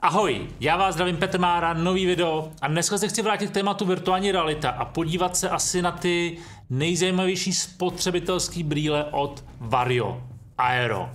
Ahoj, já vás zdravím, Petr Mára, nový video a dneska se chci vrátit k tématu virtuální realita a podívat se asi na ty nejzajímavější spotřebitelské brýle od Vario Aero.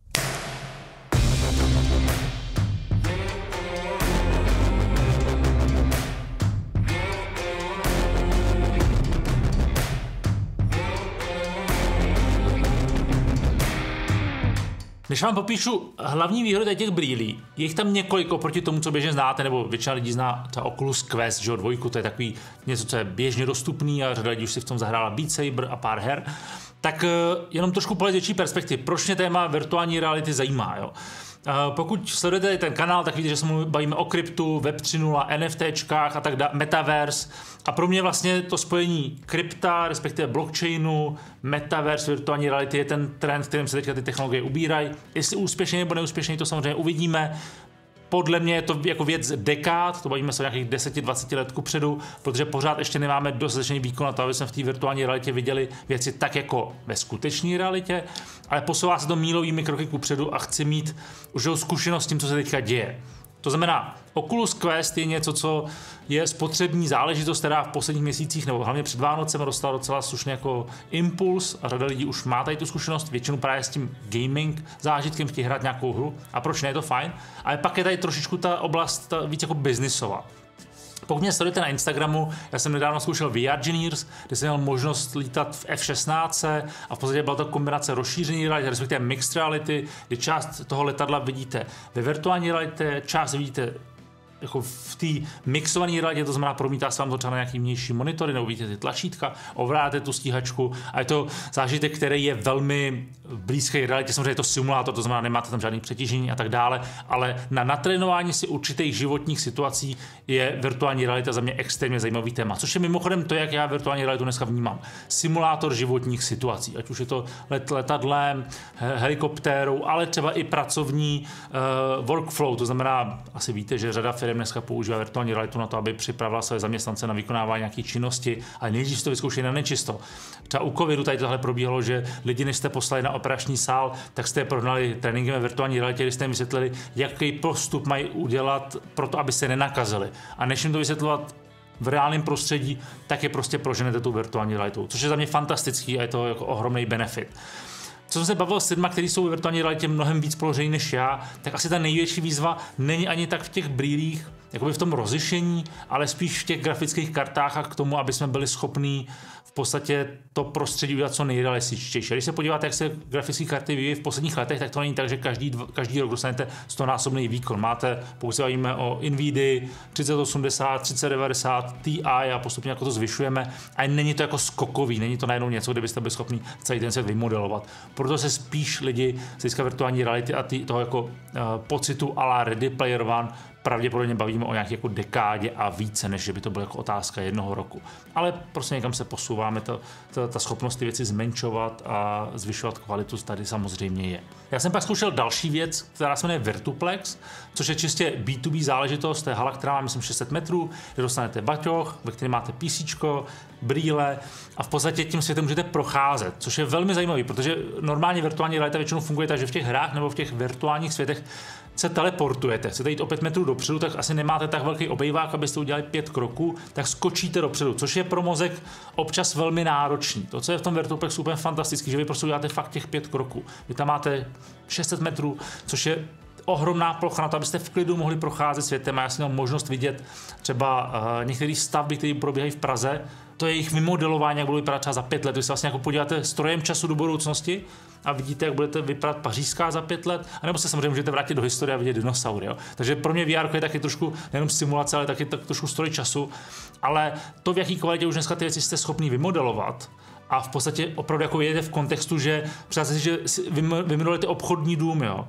Než vám popíšu hlavní výhody těch brýlí, je jich tam několik oproti tomu, co běžně znáte, nebo většina lidí zná ta Oculus Quest, že jo, 2, to je takový něco, co je běžně dostupný a řada lidí už si v tom zahrála Beat Saber a pár her. Tak jenom trošku pohled větší perspektivy, proč mě téma virtuální reality zajímá, jo. Pokud sledujete ten kanál, tak víte, že se bavíme o kryptu, Web 3.0, NFTčkách a tak dále, Metaverse. A pro mě vlastně to spojení krypta, respektive blockchainu, Metaverse, virtuální reality je ten trend, kterým se teďka ty technologie ubírají. Jestli úspěšně nebo neúspěšně, to samozřejmě uvidíme. Podle mě je to jako věc dekád, to bavíme se o nějakých 10-20 let kupředu, protože pořád ještě nemáme dostatečný výkon na to, aby jsme v té virtuální realitě viděli věci tak jako ve skutečné realitě, ale posouvá se to mílovými kroky kupředu a chci mít už zkušenost s tím, co se teďka děje. To znamená, Oculus Quest je něco, co je spotřební záležitost, která v posledních měsících nebo hlavně před Vánocem dostala docela slušně jako impuls a řada lidí už má tady tu zkušenost, většinou právě s tím gaming zážitkem chtějí hrát nějakou hru a proč ne, je to fajn, ale pak je tady trošičku ta oblast víc jako biznisová. Pokud mě sledujete na Instagramu, já jsem nedávno zkoušel VR Engineers, kde jsem měl možnost lítat v F-16 a v podstatě byla to kombinace rozšířené reality, respektive mixed reality, kdy část toho letadla vidíte ve virtuální realitě, část vidíte jako v té mixované realitě, to znamená promítá se vám to třeba na nějaký vnější monitory, nebo vidíte ty tlačítka, ovládáte tu stíhačku a je to zážitek, který je velmi blízký realitě, samozřejmě je to simulátor, to znamená nemáte tam žádný přetížení a tak dále, ale na natrénování si určitých životních situací je virtuální realita za mě extrémně zajímavý téma, což je mimochodem to, jak já virtuální realitu dneska vnímám. Simulátor životních situací, ať už je to letadlem, helikoptérou, ale třeba i pracovní workflow, to znamená, asi víte, že řada firm dneska používá virtuální realitu na to, aby připravila své zaměstnance na vykonávání nějaké činnosti, ale nejdřív to vyzkoušeli na nečisto. Třeba u covidu tady tohle probíhalo, že lidi, než jste poslali na operační sál, tak jste je prohnali tréninkem ve virtuální realitě, kdy jste jim vysvětlili, jaký postup mají udělat pro to, aby se nenakazili. A než jim to vysvětlovat v reálném prostředí, tak je prostě proženete tu virtuální realitu, což je za mě fantastický a je to jako ohromný benefit. Co jsem se bavil s lidmi, kteří jsou ve virtuální realitě mnohem víc položení než já, tak asi ta největší výzva není ani tak v těch brýlích, jakoby v tom rozlišení, ale spíš v těch grafických kartách a k tomu, aby jsme byli schopní v podstatě to prostředí udělat co nejrealističtější. Když se podíváte, jak se grafické karty vyvíjí v posledních letech, tak to není tak, že každý rok dostanete 100násobný výkon. Máte, pokud se bavíme o Nvidia 3080, 3090, Ti a postupně jako to zvyšujeme, a není to jako skokový, není to najednou něco, kde byste byli schopni celý ten svět vymodelovat. Proto se spíš lidi z hlediska virtuální reality a toho jako pocitu à la Ready Player One pravděpodobně bavíme o nějaké jako dekádě a více, než že by to byla jako otázka jednoho roku. Ale prostě někam se posouváme, ta schopnost ty věci zmenšovat a zvyšovat kvalitu tady samozřejmě je. Já jsem pak zkoušel další věc, která se jmenuje Virtuplex, což je čistě B2B záležitost, to je hala, která má myslím 600 metrů, kde dostanete baťoch, ve kterém máte PCčko, brýle a v podstatě tím světem můžete procházet, což je velmi zajímavý, protože normálně virtuální realita většinou funguje tak, že v těch hrách nebo v těch virtuálních světech se teleportujete, chcete jít o 5 metrů dopředu, tak asi nemáte tak velký obejvák, abyste udělali 5 kroků, tak skočíte dopředu, což je pro mozek občas velmi náročný. To, co je v tom Virtuplexu úplně fantastický, že vy prostě uděláte fakt těch 5 kroků. Vy tam máte 600 metrů, což je ohromná plocha na to, abyste v klidu mohli procházet světem a já jsem měl možnost vidět třeba některé stavby, které probíhají v Praze, to je jejich vymodelování, jak budou vypadat třeba za 5 let. Vy se vlastně jako podíváte strojem času do budoucnosti a vidíte, jak budete vypadat pařížská za 5 let, anebo se samozřejmě můžete vrátit do historie a vidět dinosaury. Jo? Takže pro mě VR je taky trošku nejenom simulace, ale taky trošku stroj času, ale to, v jaký kvalitě už dneska ty věci jste schopni vymodelovat, a v podstatě opravdu jako jedete v kontextu, že představte si, že vymodelujete obchodní dům, jo?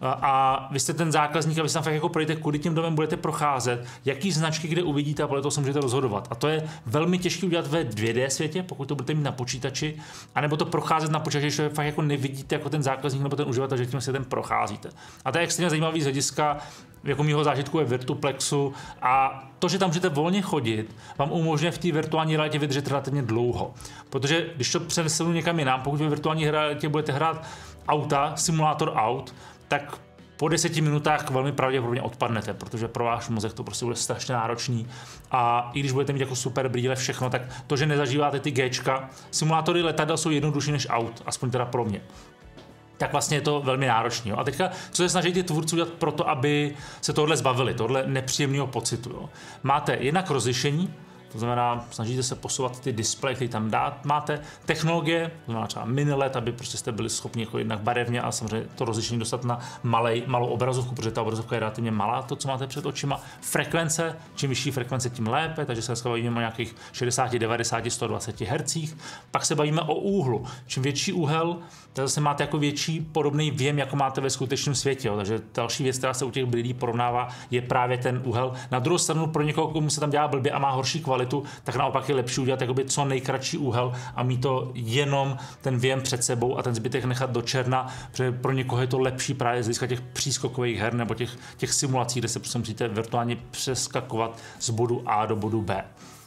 A vy jste ten zákazník a vy se tam fakt jako projdete, kudy tím domem budete procházet, jaký značky kde uvidíte a podle toho se můžete rozhodovat. A to je velmi těžké udělat ve 2D světě, pokud to budete mít na počítači, anebo to procházet na počítači, že fakt jako nevidíte jako ten zákazník nebo ten uživatel, že tím světem procházíte. A to je extrémně zajímavý z hlediska jako mýho zážitku je Virtuplexu a to, že tam můžete volně chodit, vám umožňuje v té virtuální realitě vydržet relativně dlouho. Protože když to přenesenu někam jinam, pokud ve virtuální realitě budete hrát auta, simulátor aut, tak po 10 minutách velmi pravděpodobně odpadnete, protože pro váš mozek to prostě bude strašně náročný. A i když budete mít jako super brýle všechno, tak to, že nezažíváte ty Gčka, simulátory letadel jsou jednodušší než aut, aspoň teda pro mě. Tak vlastně je to velmi náročný. Jo. A teďka, co se snaží ty tvůrci udělat pro to, aby se tohle zbavili, tohle nepříjemného pocitu. Jo. Máte jednak rozlišení, to znamená, snažíte se posouvat ty displeje, které tam máte, technologie, to znamená třeba mini LED, aby prostě jste byli schopni jako jednak barevně a samozřejmě to rozlišení dostat na malou obrazovku, protože ta obrazovka je relativně malá, to, co máte před očima. Frekvence, čím vyšší frekvence, tím lépe, takže se dneska bavíme o nějakých 60, 90, 120 Hz. Pak se bavíme o úhlu. Čím větší úhel, tak zase máte jako větší podobný věm, jako máte ve skutečném světě. Jo. Takže další věc, která se u těch brýlí porovnává, je právě ten úhel. Na druhou stranu pro někoho, komu se tam dělá blbě a má horší kvalitu, tak naopak je lepší udělat jakoby co nejkratší úhel a mít to jenom ten věm před sebou a ten zbytek nechat do černa, protože pro někoho je to lepší právě z hlediska těch přískokových her nebo těch simulací, kde se prostě musíte virtuálně přeskakovat z bodu A do bodu B.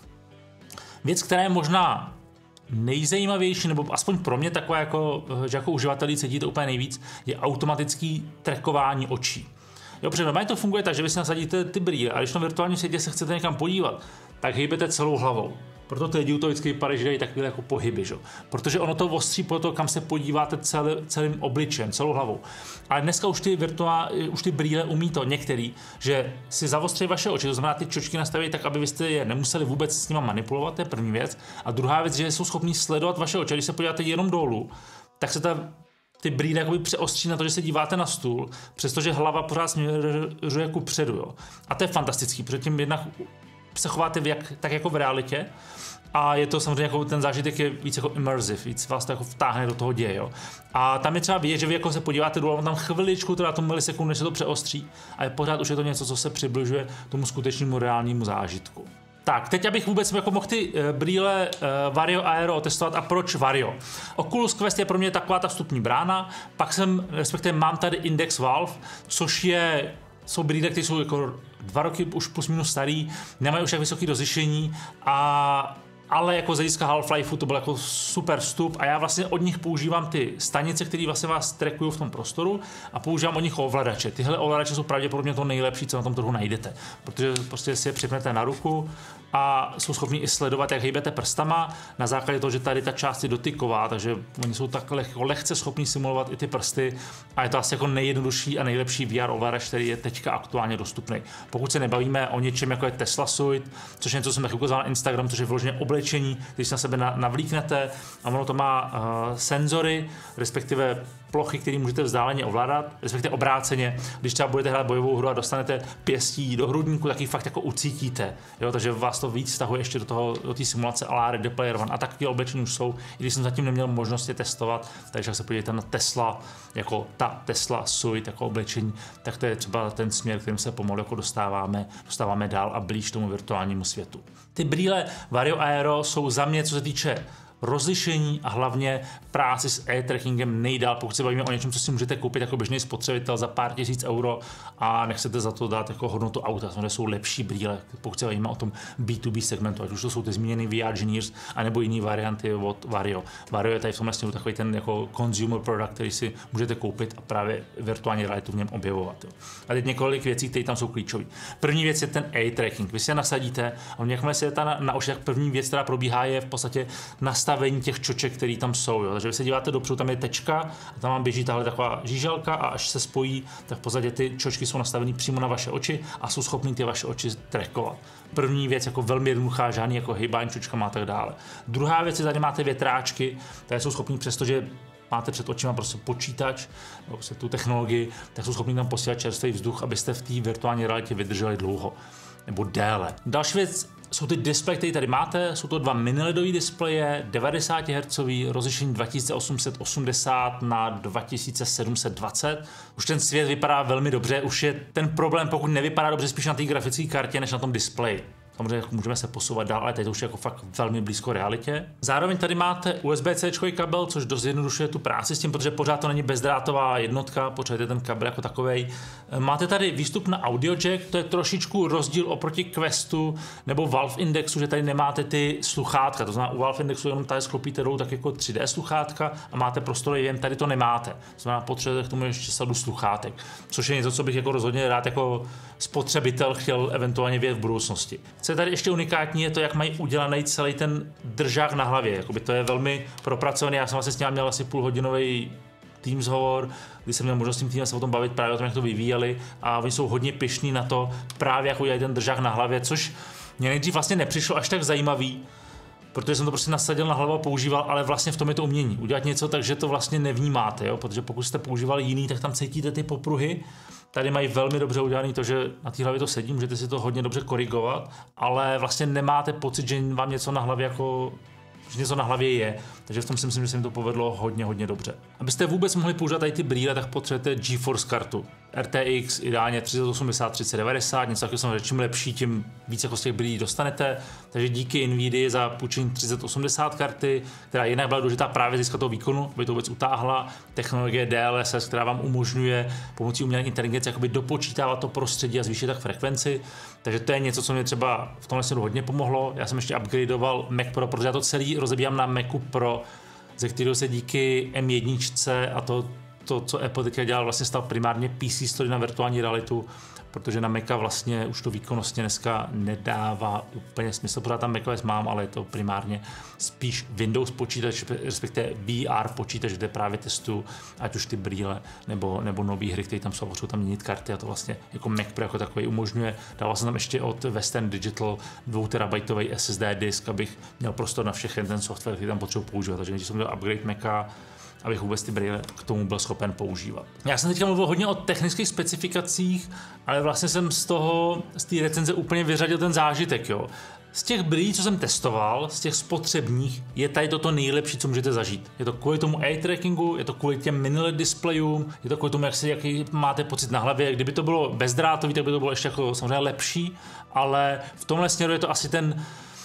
Věc, která je možná nejzajímavější, nebo aspoň pro mě taková, že jako uživatel cítíte úplně nejvíc, je automatický trackování očí. Jo, protože normálně to funguje tak, že vy si nasadíte ty brýle a když na virtuálním světě se chcete někam podívat, tak hýbete celou hlavou. Proto ty lidi to vždycky vypadají, že dají takové jako pohyby, že? Protože ono to ostří po to, kam se podíváte celým obličem, celou hlavou. Ale dneska už ty brýle umí to některý, že si zavostří vaše oči, to znamená ty čočky nastaví tak, aby vy jste je nemuseli vůbec s nima manipulovat, to je první věc. A druhá věc, že jsou schopní sledovat vaše oči, když se podíváte jenom dolů, tak se ty brýle jakoby přeostří na to, že se díváte na stůl, přestože hlava pořád směřuje kupředu. Jo. A to je fantastický, protože tím jednak se chováte tak jako v realitě a je to samozřejmě jako ten zážitek je víc jako immersive, víc vás to jako vtáhne do toho děje. Jo. A tam je třeba vidět, že vy jako se podíváte dolů, tam chviličku, teda tomu milisekundu, než se to přeostří a je pořád už je to něco, co se přibližuje tomu skutečnému reálnému zážitku. Tak, teď abych vůbec jako mohl ty brýle Vario Aero testovat a proč Vario. Oculus Quest je pro mě taková ta vstupní brána, pak respektive mám tady Index Valve, což jsou brýle, které jsou jako 2 roky už plus minus starý, nemají už tak vysoké rozlišení ale jako z hlediska Half-Lifeu to byl jako super vstup a já vlastně od nich používám ty stanice, které vlastně vás trackují v tom prostoru a používám od nich ovladače. Tyhle ovladače jsou pravděpodobně to nejlepší, co na tom trhu najdete, protože prostě si je připnete na ruku a jsou schopni i sledovat, jak hejbete prstama na základě toho, že tady ta část je dotyková, takže oni jsou tak lehce schopni simulovat i ty prsty a je to asi jako nejjednodušší a nejlepší VR ovladač, který je teďka aktuálně dostupný. Pokud se nebavíme o něčem jako je Tesla Suite, což je něco, co jsem ukazoval na Instagram, což je vloženě oblečení, když se na sebe navlíknete a ono to má senzory, respektive plochy, které můžete vzdáleně ovládat, respektive obráceně. Když třeba budete hrát bojovou hru a dostanete pěstí do hrudníku, tak ji fakt jako ucítíte. Jo? Takže vás to víc vztahuje ještě do té simulace a la Ready Player One. A takové oblečení už jsou, i když jsem zatím neměl možnost je testovat, takže se podívejte na Tesla, jako ta Tesla Suite, jako oblečení, tak to je třeba ten směr, kterým se pomalu jako dostáváme dál a blíž tomu virtuálnímu světu. Ty brýle Vario Aero jsou za mě, co se týče rozlišení a hlavně práci s eye-trackingem nejdál, pokud se bavíme o něčem, co si můžete koupit jako běžný spotřebitel za pár tisíc euro a nechcete za to dát jako hodnotu auta, samozřejmě jsou lepší brýle, pokud se bavíme o tom B2B segmentu, ať už to jsou ty zmíněný VR Genius, anebo jiné varianty od Vario. Vario je tady v tomhle směru takový ten jako consumer product, který si můžete koupit a právě virtuální realitu v něm objevovat. Jo. A teď několik věcí, které tam jsou klíčové. První věc je ten eye-tracking. Vy si je nasadíte a jakmile se na oči, tak první věc, která probíhá, je v podstatě nastavení těch čoček, které tam jsou. Jo. Takže vy se díváte dopředu, tam je tečka a tam vám běží tahle taková žíželka a až se spojí, tak v podstatě ty čočky jsou nastavené přímo na vaše oči a jsou schopný ty vaše oči trackovat. První věc, jako velmi jednoduchá, žádný jako hejbání čočkama a tak dále. Druhá věc je, tady máte větráčky, které jsou schopný, přestože máte před očima prostě počítač, prostě tu technologii, tak jsou schopni tam posílat čerstvý vzduch, abyste v té virtuální realitě vydrželi dlouho nebo déle. Další věc jsou ty displeje, které tady máte, jsou to 2 mini-ledové displeje, 90 Hz, rozlišení 2880 na 2720. Už ten svět vypadá velmi dobře, už je ten problém, pokud nevypadá dobře, spíš na té grafické kartě, než na tom displeji. samozřejmě můžeme se posouvat dál, ale tady to už je jako fakt velmi blízko realitě. Zároveň tady máte USB-C kabel, což dost zjednodušuje tu práci s tím, protože pořád to není bezdrátová jednotka, potřebujete ten kabel jako takovej. Máte tady výstup na audio jack, to je trošičku rozdíl oproti Questu nebo Valve Indexu, že tady nemáte ty sluchátka, to znamená u Valve Indexu jenom tady sklopíte dolů tak jako 3D sluchátka a máte prostorový jen tady to nemáte. To znamená, potřebujete k tomu ještě sadu sluchátek, což je něco, co bych jako rozhodně rád jako spotřebitel chtěl eventuálně vědět v budoucnosti. Co je tady ještě unikátní, je to, jak mají udělaný celý ten držák na hlavě. Jakoby to je velmi propracovaný. Já jsem vlastně s ním měl asi půlhodinový Teams hovor, kdy jsem měl možnost s tím týmem se o tom bavit právě o tom, jak to vyvíjeli, a oni jsou hodně pyšní na to, právě jak udělají ten držák na hlavě, což mě nejdřív vlastně nepřišlo až tak zajímavý, protože jsem to prostě nasadil na hlavu a používal, ale vlastně v tom je to umění. Udělat něco tak, že to vlastně nevnímáte, jo? Protože pokud jste používali jiný, tak tam cítíte ty popruhy. Tady mají velmi dobře udělané to, že na té hlavě to sedí, můžete si to hodně dobře korigovat, ale vlastně nemáte pocit, že vám něco na hlavě jako že něco na hlavě je, takže v tom si myslím, že se jim to povedlo hodně dobře. Abyste vůbec mohli používat tady ty brýle, tak potřebujete GeForce kartu. RTX, ideálně 3080, 3090, něco takového samozřejmě, čím lepší, tím víc jako z těch brýlí dostanete. Takže díky Nvidia za půjčení 3080 karty, která jinak byla důležitá právě získat toho výkonu, aby to vůbec utáhla. Technologie DLSS, která vám umožňuje pomocí umělé inteligence jakoby dopočítávat to prostředí a zvýšit tak frekvenci. Takže to je něco, co mě třeba v tomhle směru hodně pomohlo. Já jsem ještě upgradeoval Mac Pro, protože já to celý rozebíjám na Macu Pro, ze kterého se díky M1 a to, co Apple teďka dělal, vlastně stal primárně PC Story na virtuální realitu, protože na Maca vlastně už to výkonnostně dneska nedává úplně smysl. Pořád tam macOS mám, ale je to primárně spíš Windows počítač, respektive VR počítač, kde právě testuju ať už ty brýle nebo nové hry, které tam jsou tam měnit karty, a to vlastně jako Mac Pro jako takový umožňuje. Dával jsem tam ještě od Western Digital 2 terabajtový SSD disk, abych měl prostor na všechny ten software, který tam potřebuji používat. Takže když jsem měl upgrade Maca, abych vůbec ty brýle k tomu byl schopen používat. Já jsem teďka mluvil hodně o technických specifikacích, ale vlastně jsem z té recenze úplně vyřadil ten zážitek, jo. Z těch brýlí, co jsem testoval, z těch spotřebních, je tady toto nejlepší, co můžete zažít. Je to kvůli tomu eye trackingu, je to kvůli těm mini LED displejům, je to kvůli tomu, jaký máte pocit na hlavě. Kdyby to bylo bezdrátový, tak by to bylo ještě jako samozřejmě lepší, ale v tomhle směru je to asi ten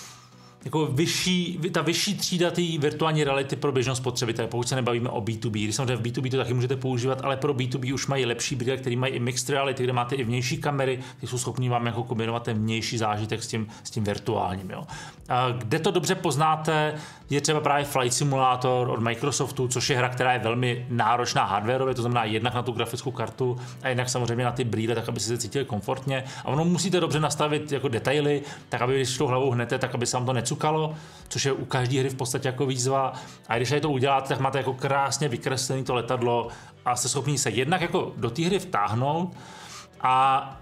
jako ta vyšší třída té virtuální reality pro běžného spotřebitele, pokud se nebavíme o B2B. Když samozřejmě v B2B to taky můžete používat, ale pro B2B už mají lepší brýle, které mají i mixed reality, kde máte i vnější kamery, ty jsou schopní vám jako kombinovat ten vnější zážitek s tím virtuálním. Jo. A kde to dobře poznáte, je třeba právě Flight Simulator od Microsoftu, což je hra, která je velmi náročná hardwareově, to znamená jednak na tu grafickou kartu a jednak samozřejmě na ty brýle, tak aby si se cítili komfortně. A ono musíte dobře nastavit jako detaily, tak aby když tou hlavou hnete, tak aby se vám to necukalo, což je u každé hry v podstatě jako výzva. A když to uděláte, tak máte jako krásně vykreslené to letadlo a jste schopni se jednak jako do té hry vtáhnout a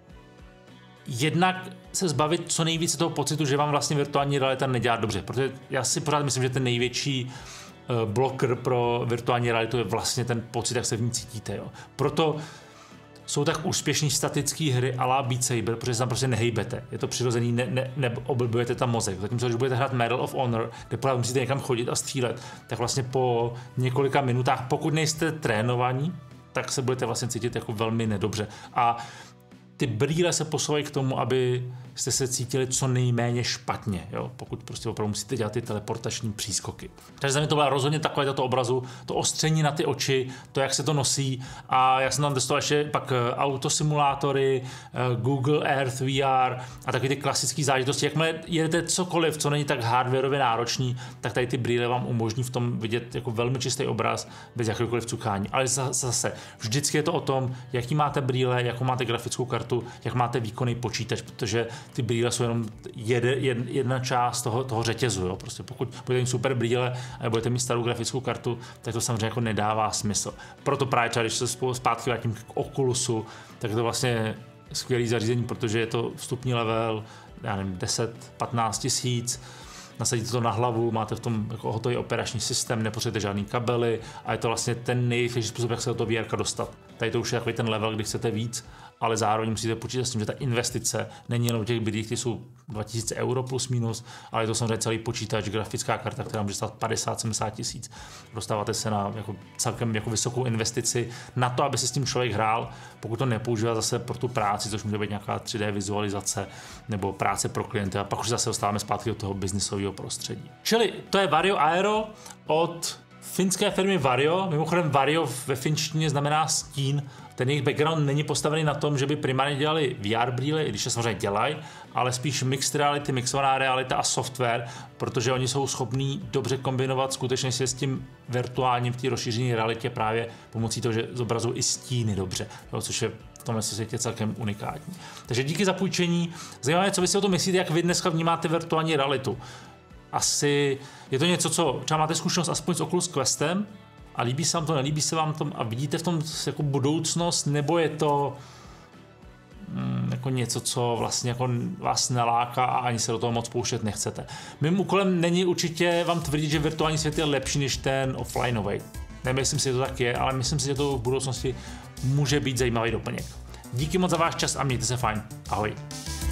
jednak se zbavit co nejvíce toho pocitu, že vám vlastně virtuální realita nedělá dobře, protože já si pořád myslím, že ten největší bloker pro virtuální realitu je vlastně ten pocit, jak se v ní cítíte. Jo. Proto jsou tak úspěšný statické hry a la Beat Saber, protože se tam prostě nehejbete. Je to přirozený, neoblbujete tam mozek. Zatímco, když budete hrát Medal of Honor, kde pořád musíte někam chodit a střílet, tak vlastně po několika minutách, pokud nejste trénovaní, tak se budete vlastně cítit jako velmi nedobře. A ty brýle se posouvají k tomu, aby jste se cítili co nejméně špatně, jo? Pokud prostě opravdu musíte dělat ty teleportační přískoky. Takže za mě to byla rozhodně takové tato obrazu, to ostření na ty oči, to, jak se to nosí, a já jsem tam testoval ještě pak autosimulátory, Google Earth VR a taky ty klasické zážitosti. Jakmile jedete cokoliv, co není tak hardwareově náročný, tak tady ty brýle vám umožní v tom vidět jako velmi čistý obraz bez jakéhokoliv cukání. Ale zase, vždycky je to o tom, jaký máte brýle, jakou máte grafickou kartu, jak máte výkonný počítač, protože ty brýle jsou jenom jedna část toho řetězu. Jo? Prostě pokud budete mít super brýle a budete mít starou grafickou kartu, tak to samozřejmě jako nedává smysl. Proto právě třeba, když se zpátky vrátím k Oculusu, tak je to vlastně skvělý zařízení, protože je to vstupní level, já nevím, 10-15 tisíc, nasadíte to na hlavu, máte v tom jako hotový operační systém, nepotřebujete žádný kabely a je to vlastně ten nejrychlejší způsob, jak se do toho VR dostat. Tady to už je takový ten level, kdy chcete víc ale zároveň musíte počítat s tím, že ta investice není jenom v těch brýlích, ty jsou 2000 euro plus minus, ale je to samozřejmě celý počítač, grafická karta, která může stát 50-70 tisíc. Dostáváte se na jako celkem jako vysokou investici na to, aby se s tím člověk hrál, pokud to nepoužívá zase pro tu práci, což může být nějaká 3D vizualizace nebo práce pro klienty, a pak už zase dostáváme zpátky do toho biznisového prostředí. Čili to je Varjo Aero od finské firmy Varjo. Mimochodem Varjo ve finštině znamená stín. Ten jejich background není postavený na tom, že by primárně dělali VR brýle, i když je samozřejmě dělají, ale spíš mixed reality, mixovaná realita a software, protože oni jsou schopní dobře kombinovat skutečně se s tím virtuálním v té rozšířené realitě právě pomocí toho, že zobrazují i stíny dobře, což je v tomhle světě celkem unikátní. Takže díky za půjčení. Zajímavé, co vy si o tom myslíte, jak vy dneska vnímáte virtuální realitu. Asi je to něco, co třeba máte zkušenost aspoň s Oculus Questem a líbí se vám to, nelíbí se vám to a vidíte v tom jako budoucnost, nebo je to jako něco, co vlastně jako vás neláká a ani se do toho moc pouštět nechcete. Mým úkolem není určitě vám tvrdit, že virtuální svět je lepší než ten offlineový. Nemyslím si, že to tak je, ale myslím si, že to v budoucnosti může být zajímavý doplněk. Díky moc za váš čas a mějte se fajn. Ahoj.